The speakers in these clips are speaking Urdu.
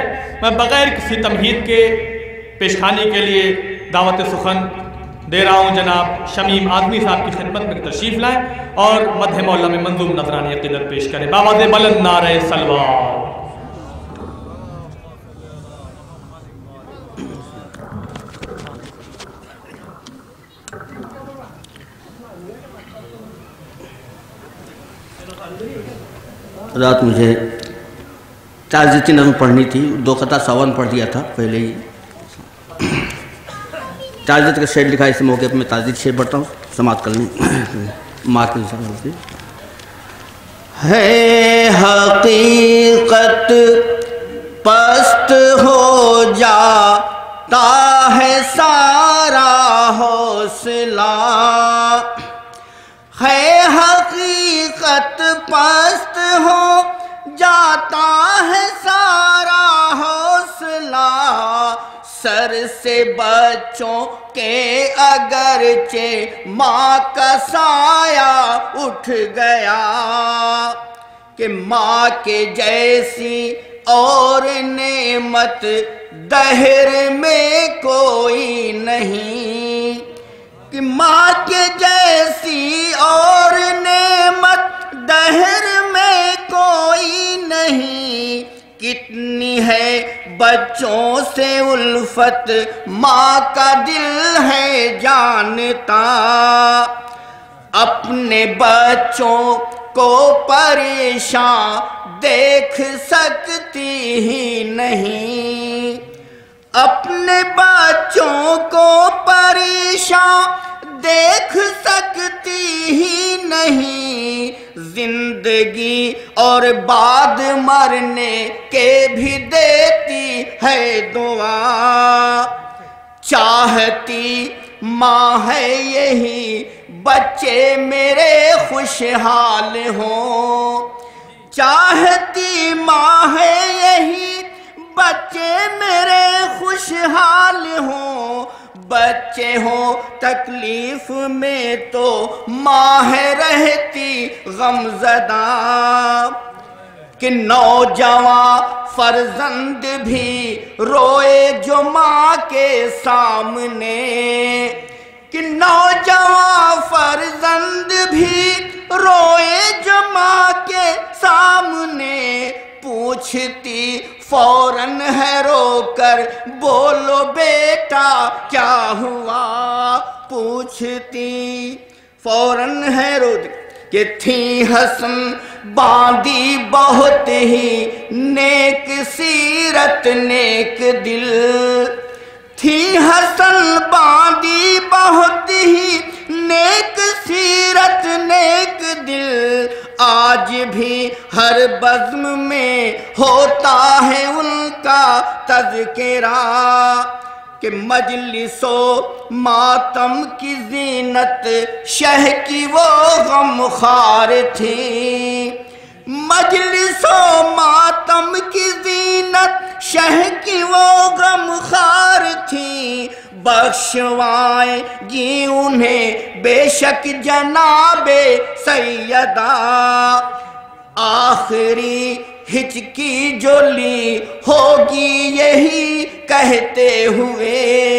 میں بغیر کسی تمہید کے پیش خوانی کے لیے دعوت سخن دے رہا ہوں جناب شمیم آدمی صاحب کی خدمت میں تشریف لائیں اور مدح مولا میں منظوم نذرانی عقیدت پیش کریں بآواز بلند نعرہ سلوات۔ رات مجھے تعزیتی نظم پڑھنی تھی، 2 خطہ ساون پڑھ دیا تھا پہلے ہی۔ تعزیت کا شعر لکھا، اس موقع پہ میں تعزیت شعر پڑھتا ہوں، سماعت کر لیں مارک میں۔ ہے حقیقت پست ہو جاتا ہے سارا حوصلہ، ہے حقیقت پست ہو جاتا ہے سارا حوصلہ، سر سے بچوں کے اگرچہ ماں کا سایہ اٹھ گیا، کہ ماں کے جیسی اور نعمت دہر میں کوئی نہیں، کہ ماں کے جیسی اور نعمت دہر میں کوئی نہیں، کتنی ہے بچوں سے الفت ماں کا دل ہے جانتا، اپنے بچوں کو پریشان دیکھ سکتی ہی نہیں، اپنے بچوں کو پریشان دیکھ سکتی ہی نہیں، زندگی اور بعد مرنے کے بھی دیتی ہے دعا، چاہتی ماں ہے یہی بچے میرے خوشحال ہوں، چاہتی ماں ہے یہی بچے میرے خوشحال ہوں، بچے ہوں تکلیف میں تو ماں ہے رہتی غم زدہ، کہ نوجوان فرزند بھی روئے جو ماں کے سامنے، کہ نوجوان فرزند بھی روئے جو ماں کے سامنے، پوچھتی فوراً ہے رو کر بولو بیٹا کیا ہوا، پوچھتی فوراً ہے رو کہ تھی حسن باندی بہت ہی نیک سیرت نیک دل، تھی حسن باندی بہت ہی نیک سیرت نیک دل، آج بھی ہر بزم میں ہوتا ہے ان کا تذکرہ، کہ مجلس و ماتم کی زینت شہ کی وہ غمخوار تھی، مجلس و ماتم کی زینت شہ کی وہ غمخوار تھی، بخشوائیں گی انہیں بے شک جناب سیدہ، آخری ہچکی جو لی ہوگی یہی کہتے ہوئے،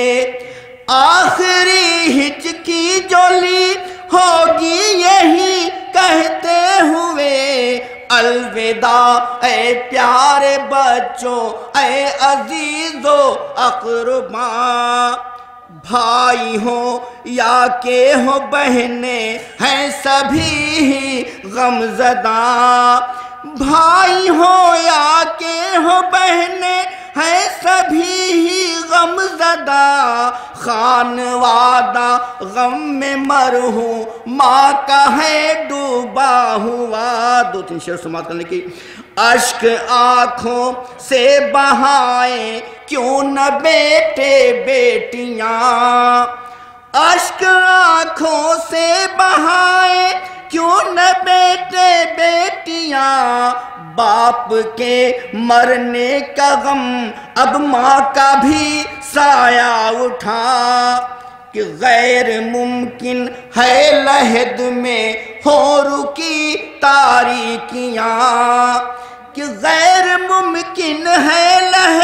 آخری ہچکی جو لی ہوگی یہی کہتے ہوئے، الوداع اے پیارے بچوں اے عزیز و اقرباں، بھائی ہوں یا کہ ہوں بہنیں ہیں سبھی ہی غمزدہ، بھائی ہوں یا کہ ہوں بہنیں ہیں سبھی ہی غمزدہ، خانوادہ غم میں مرہوم ماں کا ہے ڈوبا ہوا۔ 2-3 شعر سماعت کرنے کی۔ اشک آنکھوں سے بہائیں کیوں نہ بیٹے بیٹیاں، اشک آنکھوں سے بہائیں کیوں نہ بیٹے بیٹیاں، باپ کے مرنے کا غم اب ماں کا بھی سایہ اٹھا، کہ غیر ممکن ہے لحد میں ہو رکی تاریکیاں، کہ غیر ممکن ہے لحد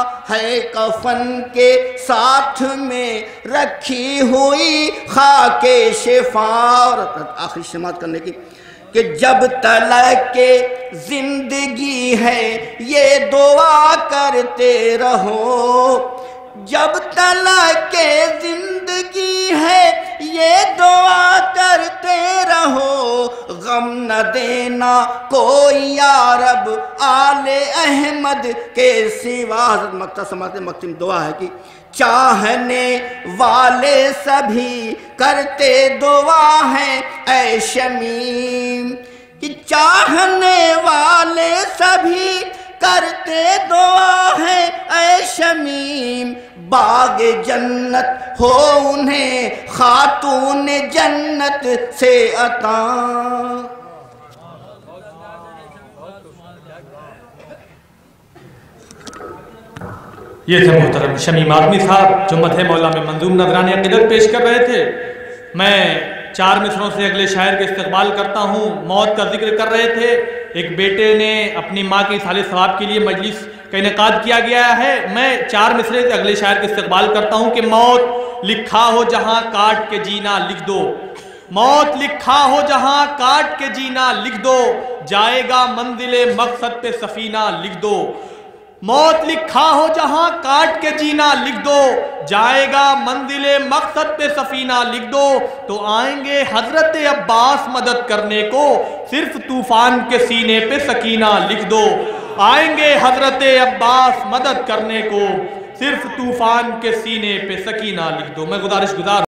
ہے کفن کے ساتھ میں رکھی ہوئی خاک شفا. اور آخری سماعت کرنے کی کہ جب تلک کے زندگی ہے یہ دعا کرتے رہو. جب تلک کے زندگی ہے یہ دعا کرتے رہو. غم نہ دینا کوئی یا رب آل احمد کے سوا. مقصد دعا ہے کہ چاہنے والے سبھی کرتے دعا ہیں اے شمیم. کہ چاہنے والے سبھی کرتے دعا ہے اے شمیم. باغ جنت ہو انہیں خاتون جنت سے عطا. یہ تھے محترم شمیم آدمی صاحب جو مدح مولا میں منظوم نذرانہ عقیدت پیش کر رہے تھے. میں 4 مصروں سے اگلے شاعر کے استقبال کرتا ہوں. موت کا ذکر کر رہے تھے. ایک بیٹے نے اپنی ماں کے اصالِ ثواب کے لیے مجلس کا انعقاد کیا گیا ہے. میں 4 مصرے سے اگلے شاعر کے استقبال کرتا ہوں کہ موت لکھا ہو جہاں کاٹ کے جینا لکھ دو. موت لکھا ہو جہاں کاٹ کے جینا لکھ دو. جائے گا منزل مقصد پہ سفینہ لکھ دو. موت لکھا ہو جہاں کاٹ کے جینا لکھ دو. جائے گا منزل مقصد پہ سفینہ لکھ دو. تو آئیں گے حضرت عباس مدد کرنے کو صرف طوفان کے سینے پہ سکینہ لکھ دو. آئیں گے حضرت عباس مدد کرنے کو صرف طوفان کے سینے پہ سکینہ لکھ دو. میں گزارش گزار